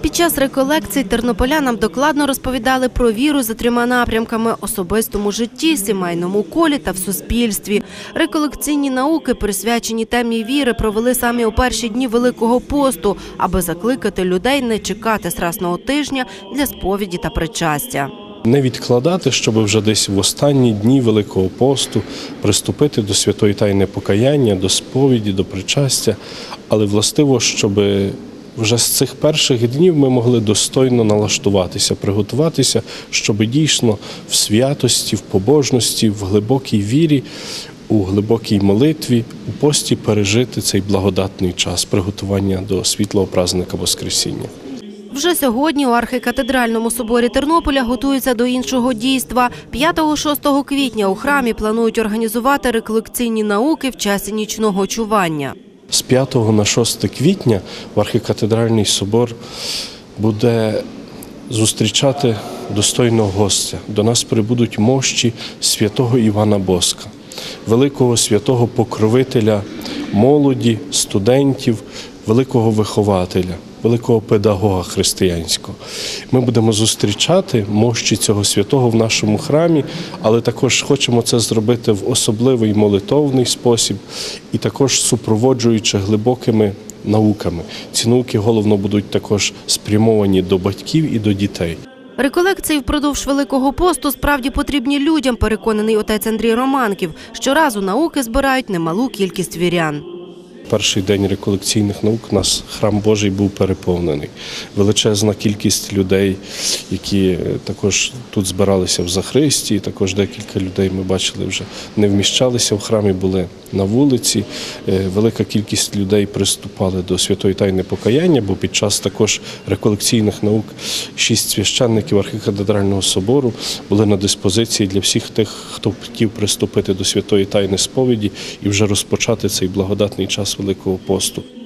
Під час реколекцій тернополянам докладно розповідали про віру за 3 напрямками – особистому житті, сімейному колі та в суспільстві. Реколекційні науки, присвячені темі віри, провели самі у перші дні Великого посту, аби закликати людей не чекати Страсного тижня для сповіді та причастя. Не відкладати, щоб вже десь в останні дні Великого посту приступити до святої тайни покаяння, до сповіді, до причастя, але властиво, щоб вже з цих перших днів ми могли достойно налаштуватися, приготуватися, щоб дійсно в святості, в побожності, в глибокій вірі, у глибокій молитві, у пості пережити цей благодатний час приготування до світлого праздника Воскресіння. Вже сьогодні у архікатедральному соборі Тернополя готуються до іншого дійства. 5-6 квітня у храмі планують організувати реколекційні науки в часі нічного чування. З 5 на 6 квітня в архікатедральний собор буде зустрічати достойного гостя. До нас прибудуть мощі святого Івана Боска, великого святого покровителя молоді, студентів, великого вихователя, великого педагога християнського. Ми будемо зустрічати мощі цього святого в нашому храмі, але також хочемо це зробити в особливий молитовний спосіб і також супроводжуючи глибокими науками. Ці науки головно будуть також спрямовані до батьків і до дітей. Реколекції впродовж Великого посту справді потрібні людям, переконаний отець Андрій Романків. Щоразу науки збирають немалу кількість вірян. Перший день реколекційних наук у нас храм Божий був переповнений. Величезна кількість людей, які також тут збиралися в Захристі, також декілька людей ми бачили вже не вміщалися в храмі, були на вулиці. Велика кількість людей приступали до святої тайни покаяння, бо під час також реколекційних наук 6 священників архікатедрального собору були на диспозиції для всіх тих, хто хотів приступити до святої тайни сповіді і вже розпочати цей благодатний час Великого посту.